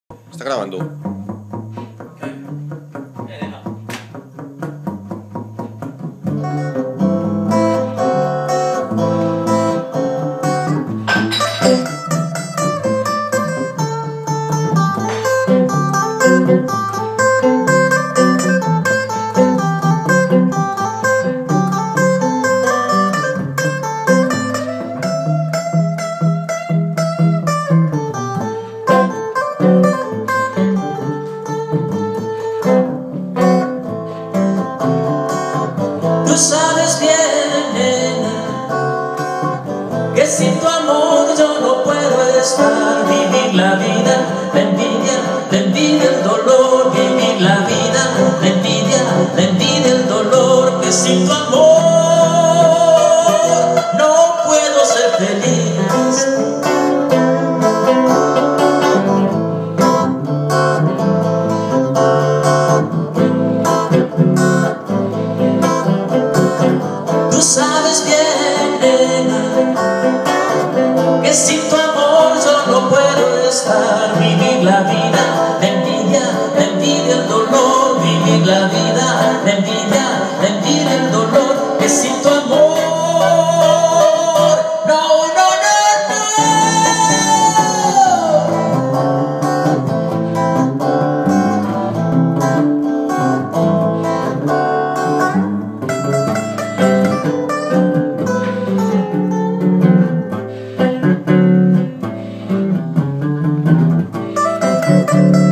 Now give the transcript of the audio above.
Está grabando. Tú sabes bien, nena, que sin tu amor yo no puedo estar. Vivir la vida, la envidia, el dolor. Vivir la vida, la envidia, el dolor. Que sin tu amor no puedo ser feliz. Tú sabes bien, nena, que sin tu amor yo no puedo estar. Vivir la vida, la envidia, el dolor. Vivir la vida, la envidia, el dolor. Que sin tu amor, no, no, no, no.